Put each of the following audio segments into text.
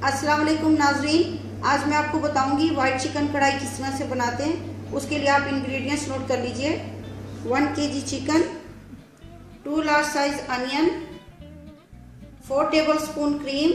अस्सलाम वालेकुम नाजरीन, आज मैं आपको बताऊंगी वाइट चिकन कढ़ाई किस तरह से बनाते हैं। उसके लिए आप इंग्रेडिएंट्स नोट कर लीजिए। 1 kg chicken, 2 large size onion, 4 tablespoon cream,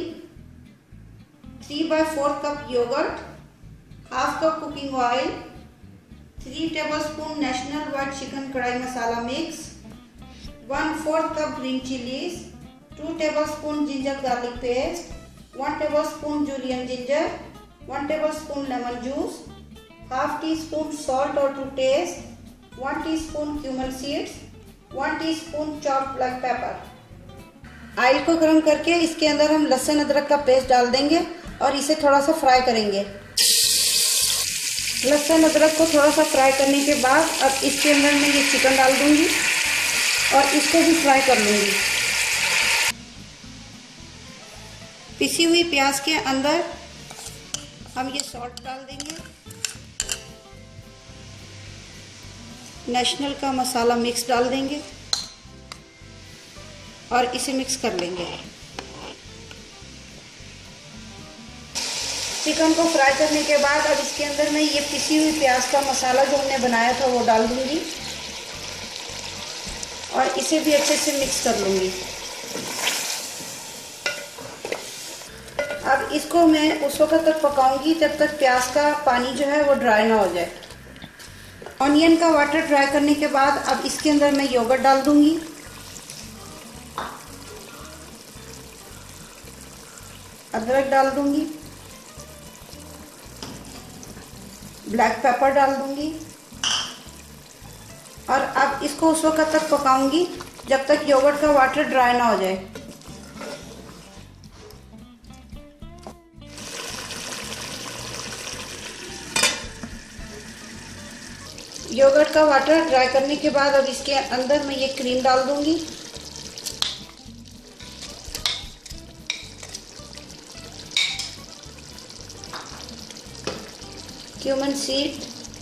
3/4 cup yogurt, half cup cooking oil, 3 tablespoon National white chicken kadai masala mix, 1/4 cup green chillies, 2 tablespoon ginger garlic paste, 1 tablespoon julienne ginger, 1 tablespoon lemon juice, half teaspoon salt or to taste, 1 teaspoon cumin seeds, 1 teaspoon chopped black pepper। Oil को गर्म करके इसके अंदर हम लहसुन अदरक का paste डाल देंगे और इसे थोड़ा सा फ्राई करेंगे। लहसुन अदरक को थोड़ा सा फ्राई करने के बाद अब इसके अंदर मैं ये चिकन डाल दूंगी और इसको भी फ्राई कर लूंगी। पिसी हुई प्याज के अंदर हम ये सॉल्ट डाल देंगे, नेशनल का मसाला मिक्स डाल देंगे और इसे मिक्स कर लेंगे। चिकन को फ्राई करने के बाद अब इसके अंदर मैं ये पिसी हुई प्याज का मसाला जो हमने बनाया था वो डाल दूंगी और इसे भी अच्छे से मिक्स कर लूंगी। अब इसको मैं उस वक्त तक पकाऊंगी जब तक प्याज का पानी जो है वो ड्राई ना हो जाए। ऑनियन का वाटर ड्राई करने के बाद अब इसके अंदर मैं योगर्ट डाल दूंगी, अदरक डाल दूंगी, ब्लैक पेपर डाल दूंगी और अब इसको उस वक्त तक पकाऊंगी जब तक योगर्ट का वाटर ड्राई ना हो जाए। योगर्ट का वाटर ड्राई करने के बाद अब इसके अंदर मैं ये क्रीम डाल दूंगी, cumin seed,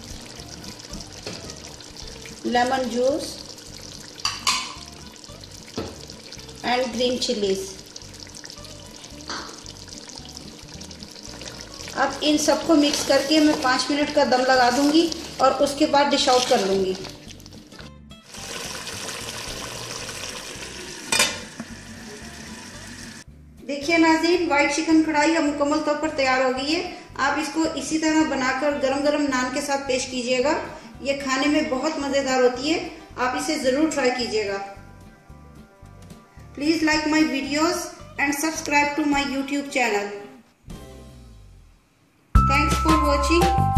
lemon juice and green chillies. अब इन सबको मिक्स करके मैं 5 मिनट का दम लगा दूंगी और उसके बाद डिश आउट कर लूंगी। देखिए नाज़रीन, वाइट चिकन कढ़ाई अब मुकम्मल तौर पर तैयार हो गई है। आप इसको इसी तरह बनाकर गरम गरम नान के साथ पेश कीजिएगा। ये खाने में बहुत मजेदार होती है, आप इसे जरूर ट्राई कीजिएगा। Please like my videos and subscribe to my YouTube channel. Thanks for watching.